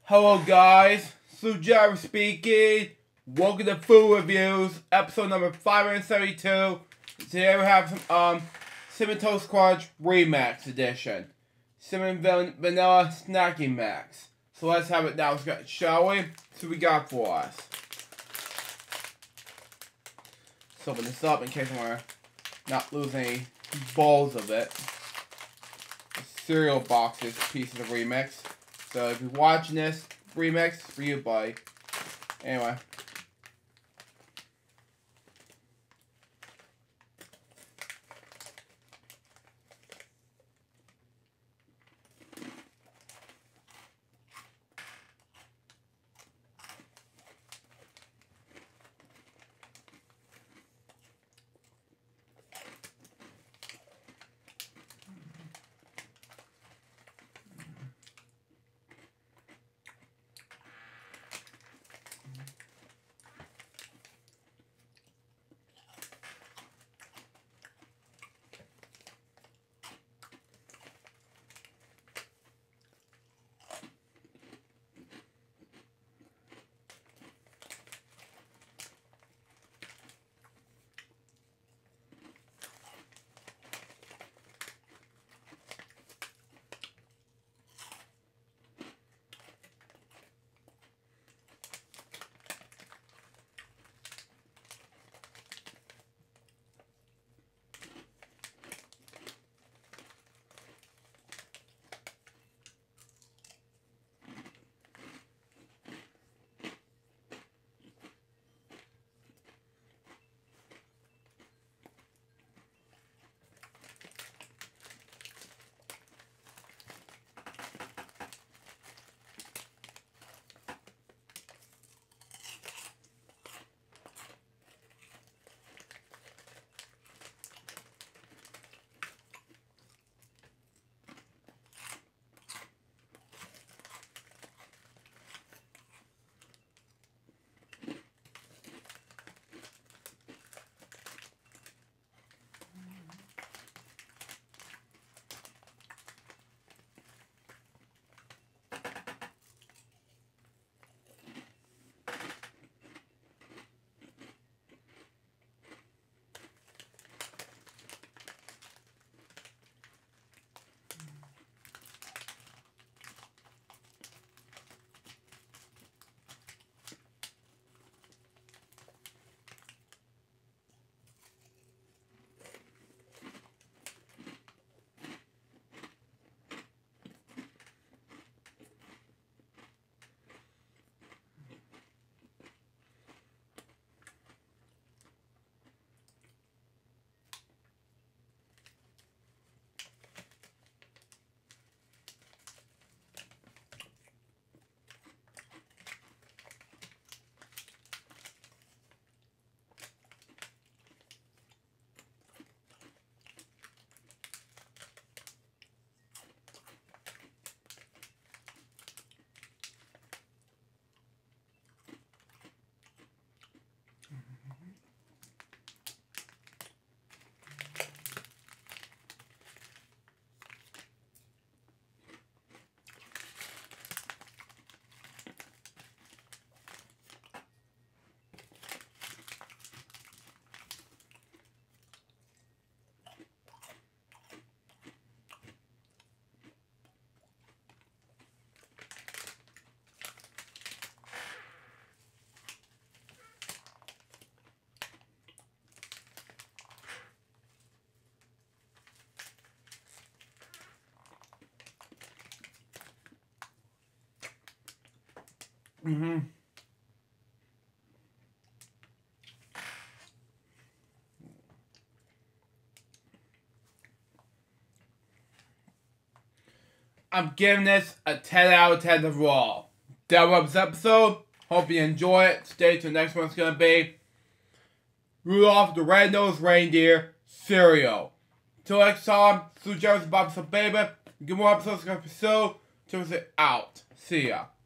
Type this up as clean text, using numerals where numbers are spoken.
Hello guys, Sujara speaking. Welcome to Food Reviews, episode number 572. Today we have some Cinnamon Toast Crunch Remix Edition. Cinnamon Vanilla Snacking Max. So let's have it now, shall we? So we got for us. Let's open this up in case I want to not lose any balls of it. The cereal boxes, pieces of Remix. So if you're watching this remix, for you, buddy. Anyway. I'm giving this a 10 out of 10 overall. That was this episode. Hope you enjoy it. Stay tuned. Next one's gonna be Rudolph the Red-Nosed Reindeer cereal. Till next time, Sue Jerry's Bob So Baby. Get more episodes gonna pursue. Till it's out. See ya.